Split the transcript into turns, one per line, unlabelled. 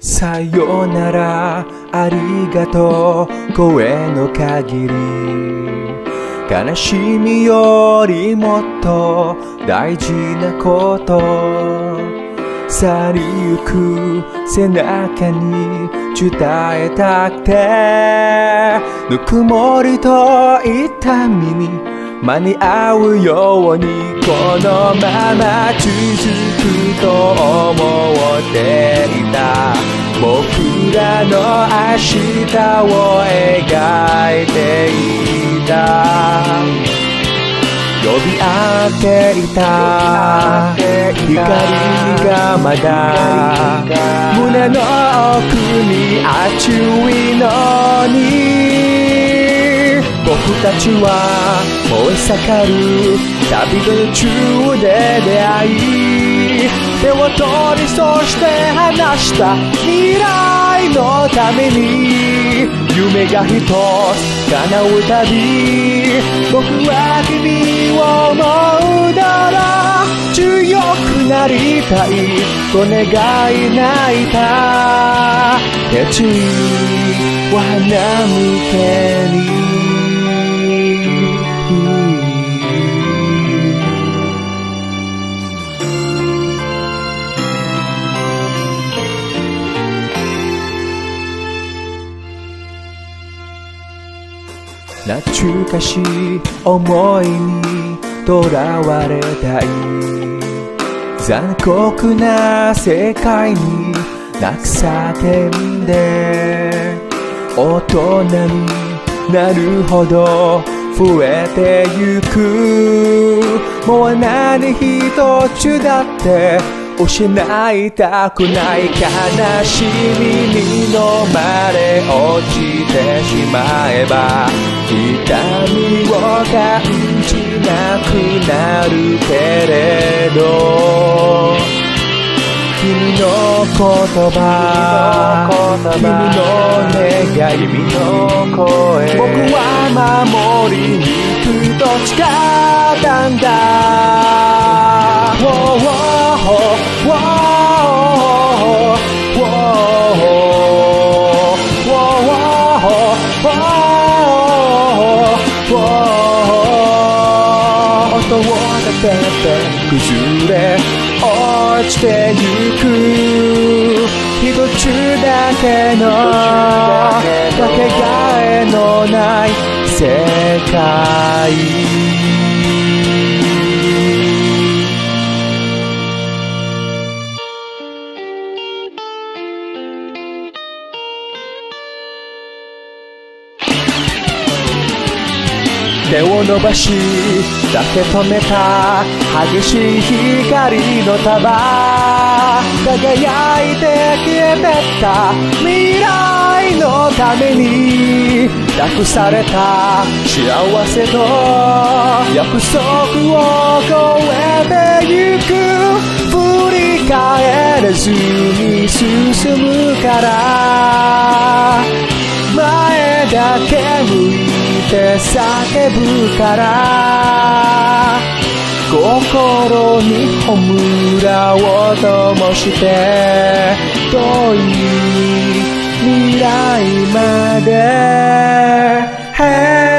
さよならありがとう声の限り悲しみよりもっと大事なこと去りゆく背中に伝えたくてぬくもりと痛みに間に合うようにこのまま続くと思っていた僕らの明日を描いていた呼び合っていた光がまだ胸の奥に熱いのに僕たちは燃え盛る旅途中で出会い手を取りそして離した未来のために夢が一つ叶うたび僕は君を思うなら強くなりたいと願い泣いた決意は花向けに懐かしい思いにとらわれたい残酷な世界に泣く叫んで大人になるほど増えてゆくもう何一つだって失いたくない悲しみに飲まれ落ちてしまえば痛みを感じなくなるけれど君の言葉君の願い君の声僕は守りに行くと誓ったんだ音を立てて崩れ落ちてゆく一つだけのかけがえのない世界手を伸ばし避け止めた激しい光の束輝いて消えてった未来のために託された幸せと約束を超えてゆく振り返れずに進むから前だけ向いて叫ぶから心に炎を灯して遠い未来まで